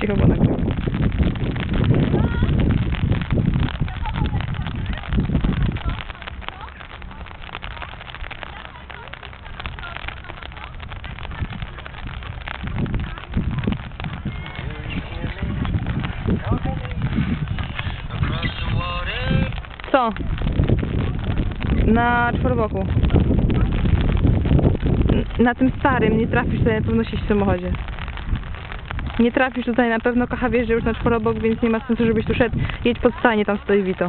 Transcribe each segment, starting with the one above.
Cicho, bo nagrywam. Co? Na czworoboku. Na tym starym nie trafisz tutaj na pewno sieść w samochodzie. Nie trafisz tutaj na pewno, Kacha wjeżdża już na czworobok, więc nie ma sensu, żebyś tu szedł. Jedź pod stanie, tam stoi Vito.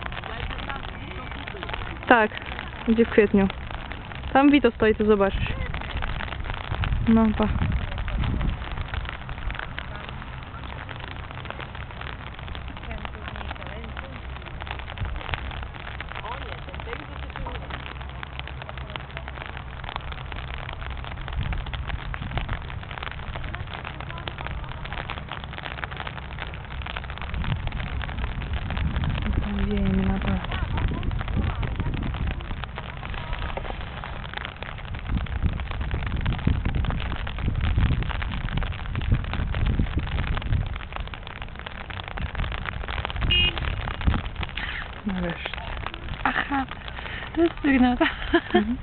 Tak, będzie w kwietniu. Tam Vito stoi, to zobaczysz. No, pa. Wiemy naprawdę. Nareszcie. Aha, to jest sygnał. Mhm.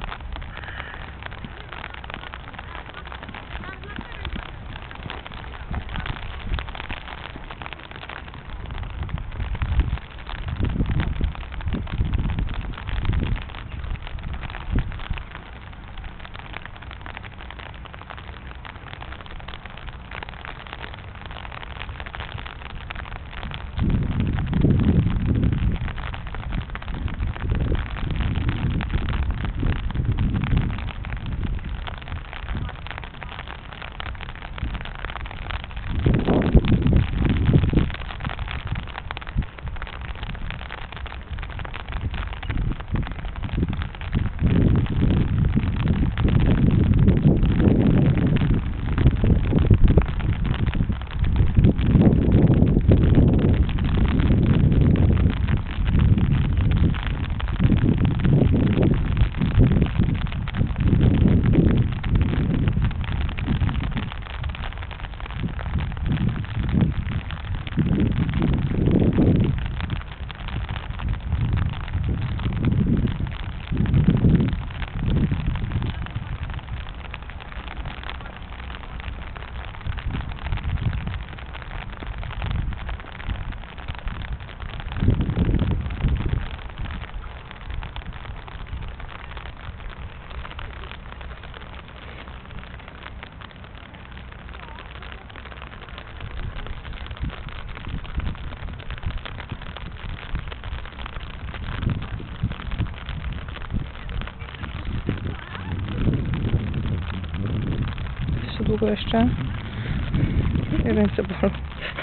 Długo jeszcze? Ręce bolą.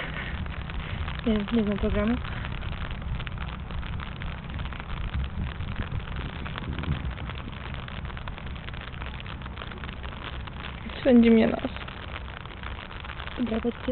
Nie znam programu. Swędzi mnie nos. Dobra, chodźcie.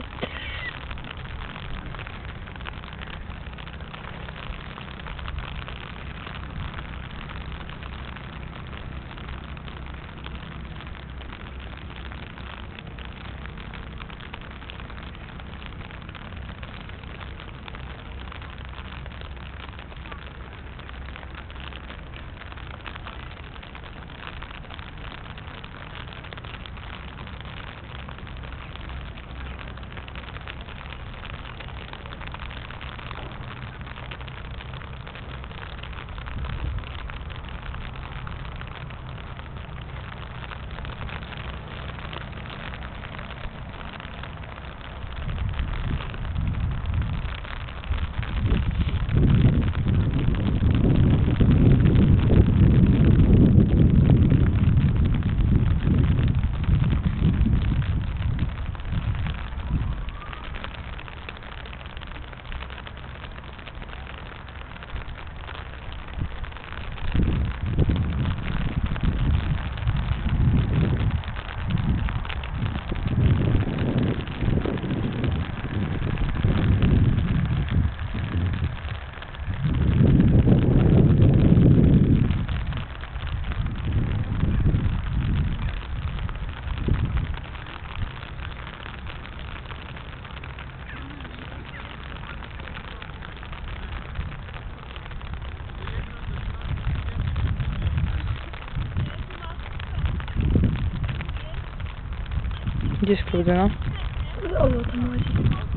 Gdzieś w klubie, no. O, tam chodzi.